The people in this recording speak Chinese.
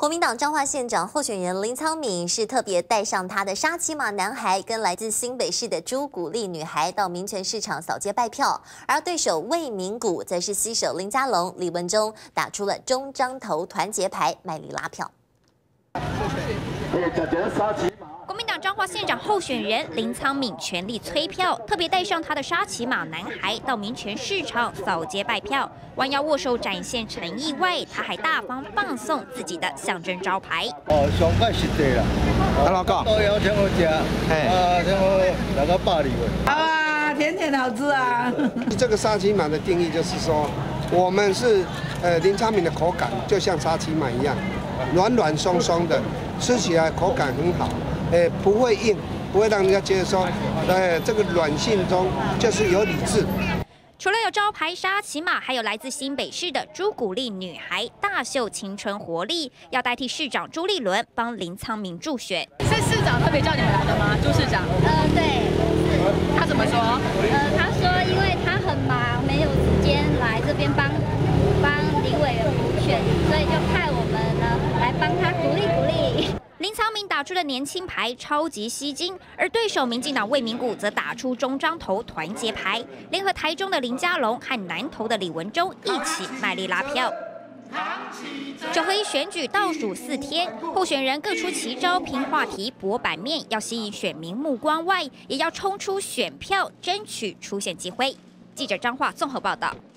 国民党彰化县长候选人林苍敏是特别带上他的沙琪玛男孩，跟来自新北市的朱古力女孩到民权市场扫街拜票，而对手魏明谷则是携手林佳龙、李文忠打出了中彰投团结牌，卖力拉票。 国民党彰化县长候选人林苍敏全力催票，特别带上他的沙琪玛男孩到民权市场扫街拜票，弯腰握手展现诚意外，他还大方放送自己的象征招牌。 上快实际啦，安怎讲？都有请我吃，请我来个8厘位。 好啊，甜甜好吃啊。 这个沙琪玛的定义就是说，我们是林苍敏的口感就像沙琪玛一样，软软松松的，吃起来口感很好。 不会硬，不会让人家觉得说，这个软性中就是有理智。 除了有招牌沙琪玛，还有来自新北市的朱古力女孩，大秀青春活力，要代替市长朱立伦帮林苍敏助选。 是市长特别叫你们来的吗？朱市长？ 对。 他怎么说？ 他说因为他很忙，没有时间来这边帮林委员补选，所以就派我们呢来帮他鼓励鼓励。 林苍敏打出的年轻牌超级吸睛，而对手民进党魏明谷则打出中彰投团结牌，联合台中的林佳龙和南投的李文忠一起卖力拉票。9合1选举倒数4天，候选人各出奇招，拼话题博版面，要吸引选民目光外，也要冲出选票，争取出现机会。记者张化综合报道。